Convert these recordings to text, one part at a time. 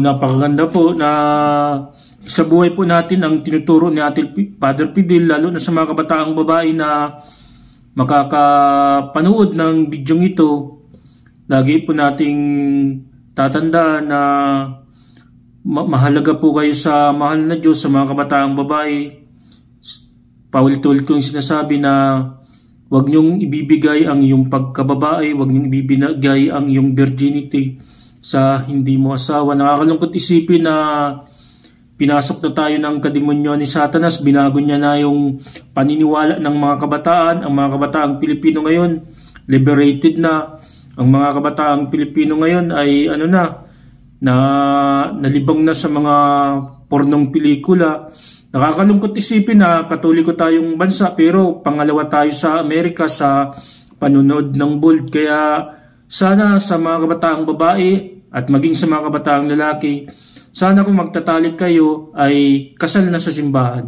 napakaganda po na sa buhay po natin ang tinuturo ni ating Father Fidel, lalo na sa mga kabataang babae na makakapanood ng bidyong ito. Lagi po nating tatandaan na mahalaga po kayo sa mahal na Diyos, sa mga kabataang babae. Paulit-ulit ko yung sinasabi na huwag niyong ibibigay ang iyong pagkababae, huwag niyong ibibigay ang iyong virginity sa hindi mo asawa. Nakakalungkot isipin na pinasok na tayo ng kademonyo ni Satanas, binago niya na yung paniniwala ng mga kabataan. Ang mga kabataang Pilipino ngayon, liberated na. Ang mga kabataang Pilipino ngayon ay nalibang na sa mga pornong pelikula. Nakakalungkot isipin na Katoliko tayong bansa pero pangalawa tayo sa Amerika sa panunood ng bold. Kaya sana sa mga kabataang babae at maging sa mga kabataang lalaki, sana kung magtatalik kayo ay kasal na sa simbahan.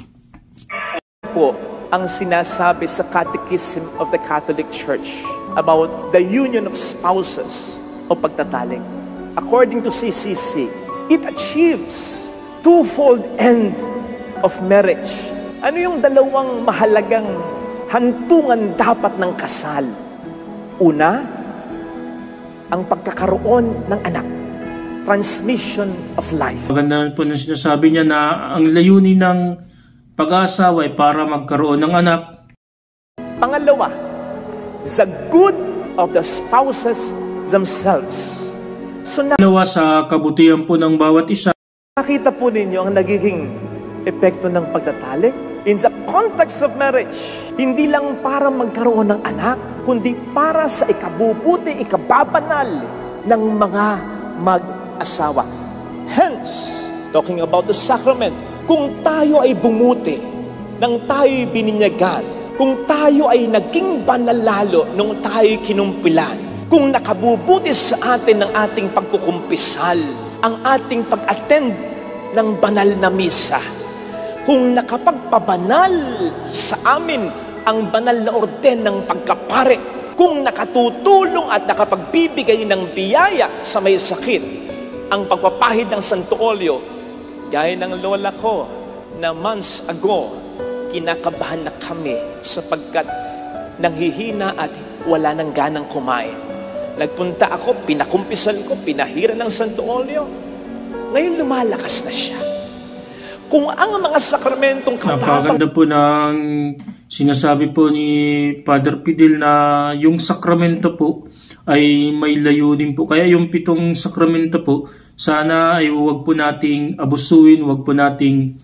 Po ang sinasabi sa Catechism of the Catholic Church about the union of spouses o pagtatalik. According to CCC, it achieves twofold end of marriage. Ano yung dalawang mahalagang hantungan dapat ng kasal? Una, ang pagkakaroon ng anak. Transmission of life. Maganda po na sinasabi niya na ang layunin ng pag-aasawa ay para magkaroon ng anak. Pangalawa, the good of the spouses themselves. So Dalawa sa kabutihan po ng bawat isa. Nakita po ninyo ang nagiging epekto ng pagtatalik in the context of marriage. Hindi lang para magkaroon ng anak, kundi para sa ikabubuti, ikababanal ng mga mag-asawa. Hence, talking about the sacrament, kung tayo ay bumuti, nang tayo'y bininyagan, kung tayo ay naging banal lalo nung tayo'y kinumpilan, kung nakabubuti sa atin ng ating pagkukumpisal, ang ating pag-attend ng banal na misa, kung nakapagpabanal sa amin ang banal na orden ng pagkapare, kung nakatutulong at nakapagbibigay ng biyaya sa may sakit, ang pagpapahid ng Santo Olyo, gaya ng lola ko na months ago, kinakabahan na kami sapagkat nanghihina at wala nang ganang kumain. Nagpunta ako, pinakumpisal ko, pinahira ng Santo Olyo. Ngayon lumalakas na siya. Kung ang mga sakramentong napakaganda po ng sinasabi po ni Father Fidel na yung sakramento po ay may layunin po. Kaya yung 7 sakramento po, sana ay huwag po nating abusuin, huwag po nating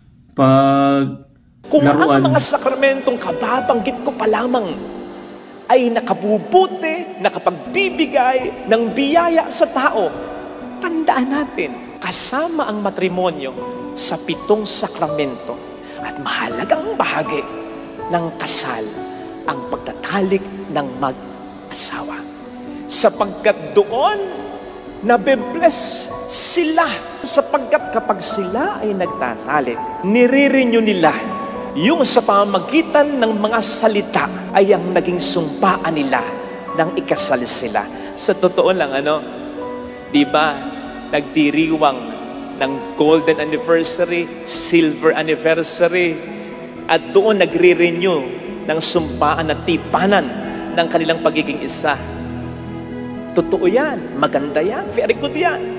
paglaruan. Kung ang mga sakramentong kababanggit ko pa lamang ay nakabubuti, nakapagbibigay ng biyaya sa tao, tandaan natin, kasama ang matrimonyo sa 7 sakramento at mahalagang bahagi ng kasal ang pagtatalik ng mag-asawa. Sapagkat doon nabe-bless sila, sapagkat kapag sila ay nagtatalik, nire-renew nila yung sa pamamagitan ng mga salita ay ang naging sumpaan nila nang ikasal sila. Sa totoo lang, di ba, nagdiriwang ng golden anniversary, silver anniversary, at doon nagre-renew ng sumpaan at tipanan ng kanilang pagiging isa. Totoo yan, maganda yan, very good yan.